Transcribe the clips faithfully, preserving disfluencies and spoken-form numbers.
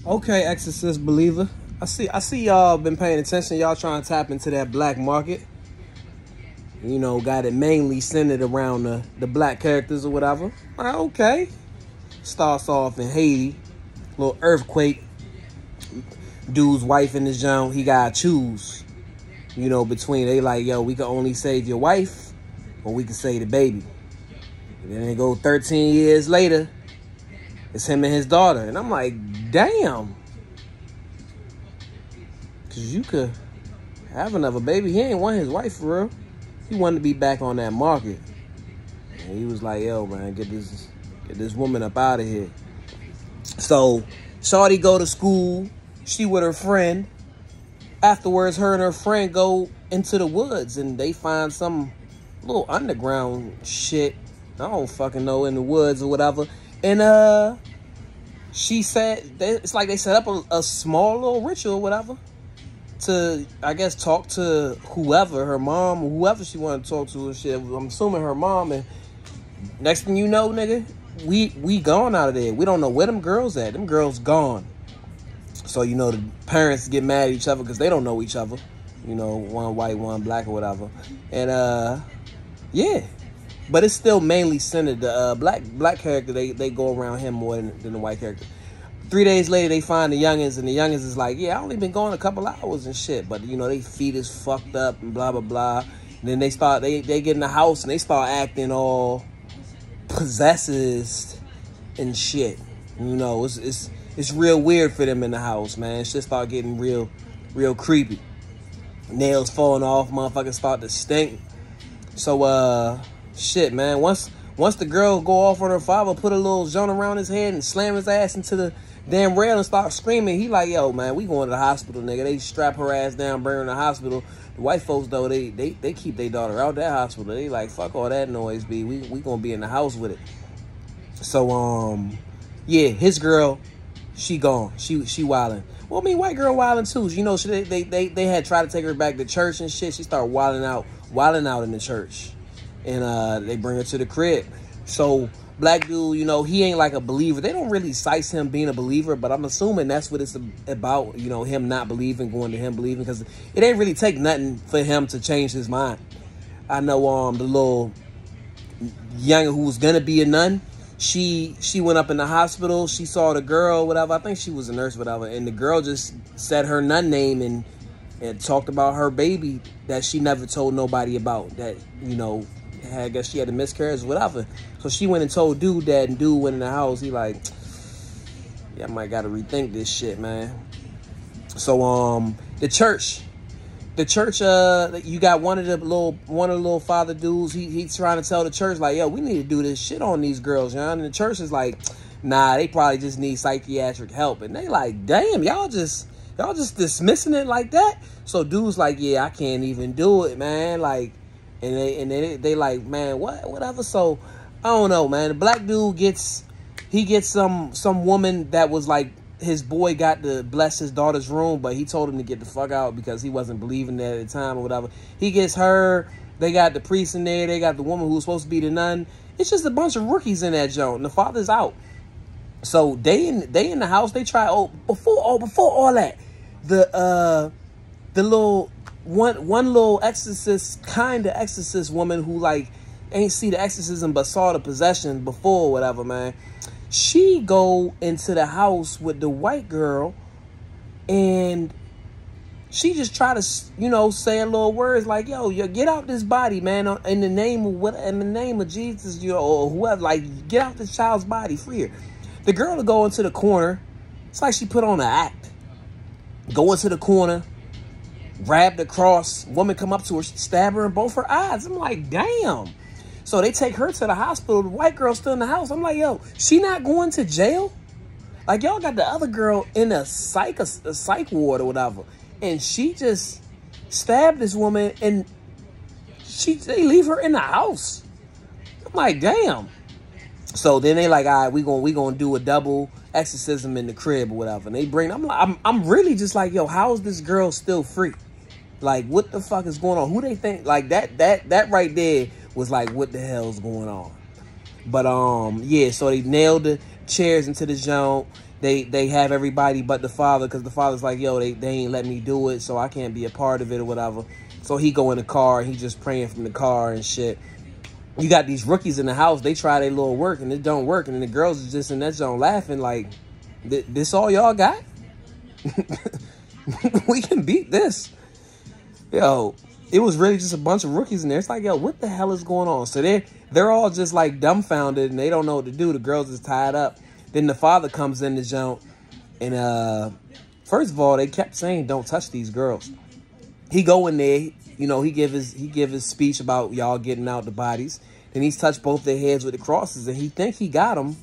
Okay, Exorcist believer. I see I see y'all been paying attention. Y'all trying to tap into that black market. You know, got it mainly centered around the, the black characters or whatever. Like, okay. Starts off in Haiti. Little earthquake. Dude's wife in the zone. He gotta choose. You know, between they like, yo, we can only save your wife or we can save the baby. And then they go thirteen years later. It's him and his daughter. And I'm like, damn. Because you could have another baby. He ain't want his wife for real. He wanted to be back on that market. And he was like, yo, man, get this get this woman up out of here. So, shorty go to school. She with her friend. Afterwards, her and her friend go into the woods. And they find some little underground shit. I don't fucking know, in the woods or whatever. And uh, she said, they, it's like they set up a, a small little ritual or whatever to, I guess, talk to whoever, her mom or whoever she wanted to talk to and shit. I'm assuming her mom. And next thing you know, nigga, we, we gone out of there. We don't know where them girls at. Them girls gone. So, you know, the parents get mad at each other because they don't know each other. You know, one white, one black or whatever. And, uh, yeah. But it's still mainly centered. The uh, black black character, they, they go around him more than, than the white character. Three days later, they find the youngins, and the youngins is like, yeah, I only been going a couple hours and shit. But, you know, they feet is fucked up and blah, blah, blah. And then they start, they, they get in the house, and they start acting all possessed and shit. You know, it's, it's, it's real weird for them in the house, man. Shit start getting real, real creepy. Nails falling off, motherfuckers start to stink. So, uh... shit, man. Once once the girl go off on her father, put a little zone around his head and slam his ass into the damn rail and start screaming, he like, yo, man, we going to the hospital, nigga. They strap her ass down, bring her in the hospital. The white folks, though, they they, they keep their daughter out that hospital. They like, fuck all that noise, B. We, we gonna be in the house with it. So, um, yeah, his girl, she gone. She she wilding. Well, I mean, white girl wilding, too. You know, she, they, they, they, they had tried to take her back to church and shit. She started wilding out, wilding out in the church. And uh, they bring her to the crib. So, black dude, you know, he ain't like a believer. They don't really cite him being a believer, but I'm assuming that's what it's about, you know, him not believing, going to him believing, because it ain't really take nothing for him to change his mind. I know um the little young who was going to be a nun, she she went up in the hospital. She saw the girl, whatever. I think she was a nurse, whatever. And the girl just said her nun name and, and talked about her baby that she never told nobody about, that, you know, I guess she had a miscarriage or whatever. So she went and told dude that, and dude went in the house. He like, yeah, I might got to rethink this shit, man. So um, the church, the church, uh, you got one of the little, one of the little father dudes. He he's trying to tell the church like, yo, we need to do this shit on these girls, you know? And the church is like, nah, they probably just need psychiatric help. And they like, damn, y'all just, y'all just dismissing it like that. So dude's like, yeah, I can't even do it, man. Like. And they and they they like, man, what whatever. So I don't know, man. The black dude gets he gets some some woman that was like, his boy got to bless his daughter's room, but he told him to get the fuck out because he wasn't believing that at the time or whatever. He gets her. They got the priest in there. They got the woman who was supposed to be the nun. It's just a bunch of rookies in that joint. And the father's out. So they in they in the house. They try. Oh, before oh before all that, the uh the little. One one little exorcist, kind of exorcist woman who, like, ain't see the exorcism but saw the possession before or whatever, man. She go into the house with the white girl and she just try to, you know, say a little words like, yo, yo, get out this body, man, in the name of what, in the name of Jesus, you know, or whoever, like, get out this child's body, free her. The girl to go into the corner, it's like she put on an act. Go into the corner. Grab the cross, woman come up to her, stab her in both her eyes. I'm like, damn. So they take her to the hospital. The white girl still in the house. I'm like, yo, she not going to jail? Like, y'all got the other girl in a psych, a, a psych ward or whatever. And she just stabbed this woman and she they leave her in the house. I'm like, damn. So then they like, all right, we gonna we gonna do a double exorcism in the crib or whatever. And they bring, I'm like, I'm I'm really just like, yo, how is this girl still free? Like, what the fuck is going on? Who they think? Like, that that that right there was like, what the hell's going on? But um, yeah. So they nailed the chairs into the joint. they they have everybody but the father, because the father's like, yo, they, they ain't let me do it, so I can't be a part of it or whatever. So he go in the car and he just praying from the car and shit. You got these rookies in the house, they try their little work and it don't work, and then the girls is just in that zone laughing like, this all y'all got? We can beat this. Yo, it was really just a bunch of rookies in there. It's like, yo, what the hell is going on? So they're, they're all just like dumbfounded and they don't know what to do. The girls is tied up. Then the father comes in the joint, and uh, first of all, they kept saying, don't touch these girls. He go in there, you know, he give his he give his speech about y'all getting out the bodies. Then he's touched both their heads with the crosses, and he think he got them,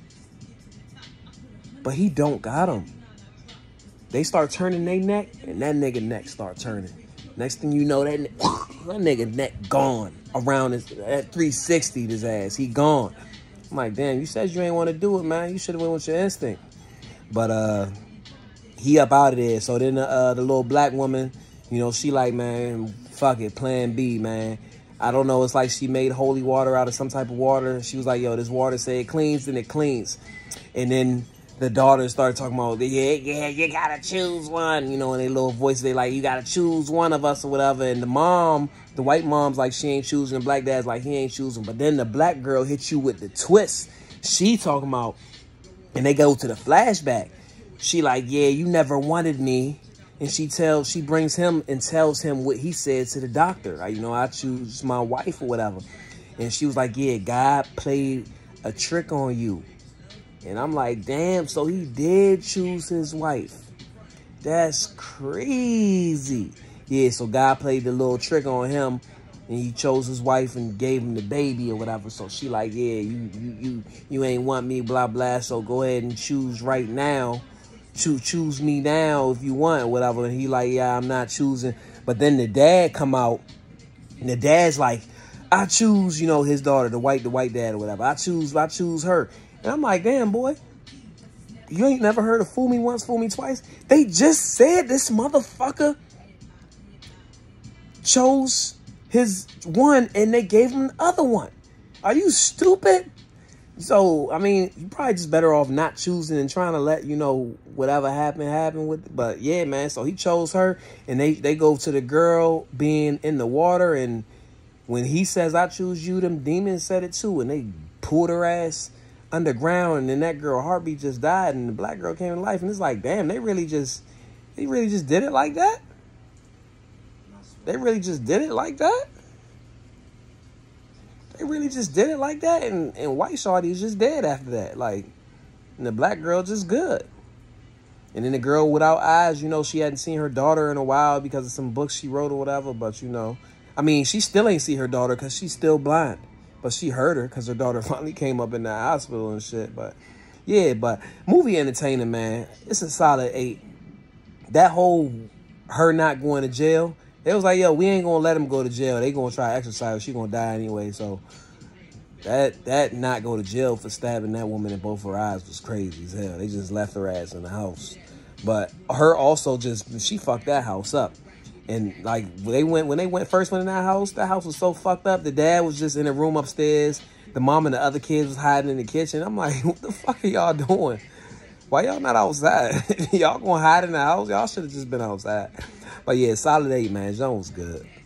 but he don't got them. They start turning their neck, and that nigga neck start turning. Next thing you know, that, that nigga neck gone around his, at three sixty his ass. He gone. I'm like, damn, you said you ain't want to do it, man. You should have went with your instinct. But uh, he up out of there. So then uh, the little black woman, you know, she like, man, fuck it, plan B, man. I don't know. It's like she made holy water out of some type of water. She was like, yo, this water say it cleans, then it cleans. And then the daughter started talking about, yeah, yeah, you got to choose one. You know, in their little voice, they like, you got to choose one of us or whatever. And the mom, the white mom's like, she ain't choosing. The black dad's like, he ain't choosing. But then the black girl hits you with the twist. She talking about, and they go to the flashback. She like, yeah, you never wanted me. And she tells, she brings him and tells him what he said to the doctor. Like, you know, I choose my wife or whatever. And she was like, yeah, God played a trick on you. And I'm like, damn, so he did choose his wife. That's crazy. Yeah, so God played the little trick on him, and he chose his wife and gave him the baby or whatever. So she like, yeah, you you you you ain't want me, blah, blah. So go ahead and choose right now. Choose, choose me now if you want, whatever. And he like, yeah, I'm not choosing. But then the dad come out, and the dad's like, I choose, you know, his daughter, the white, the white dad or whatever. I choose, I choose her. And I'm like, damn, boy, you ain't never heard of fool me once, fool me twice? They just said this motherfucker chose his one and they gave him the other one. Are you stupid? So, I mean, you probably just better off not choosing and trying to let, you know, whatever happened, happen with it. But yeah, man, so he chose her, and they, they go to the girl being in the water, and when he says, I choose you, them demons said it too, and they pulled her ass underground, and then that girl heartbeat just died, and the black girl came to life. And it's like, damn, they really just they really just did it like that. They really just did it like that. They really just did it like that. And, and white shawty is just dead after that. Like, and the black girl just good. And then the girl without eyes, you know, she hadn't seen her daughter in a while because of some books she wrote or whatever. But, you know, I mean, she still ain't see her daughter because she's still blind. But she heard her because her daughter finally came up in the hospital and shit. But, yeah, but movie entertaining, man. It's a solid eight. That whole her not going to jail, it was like, yo, we ain't going to let him go to jail. They going to try to exercise. She going to die anyway. So, that that not go to jail for stabbing that woman in both her eyes was crazy as hell. They just left her ass in the house. But her also just, she fucked that house up. And like when they went, when they went first went in that house, that house was so fucked up. The dad was just in a room upstairs. The mom and the other kids was hiding in the kitchen. I'm like, what the fuck are y'all doing? Why y'all not outside? Y'all gonna hide in the house? Y'all should have just been outside. But yeah, solid eight, man. Jones was good.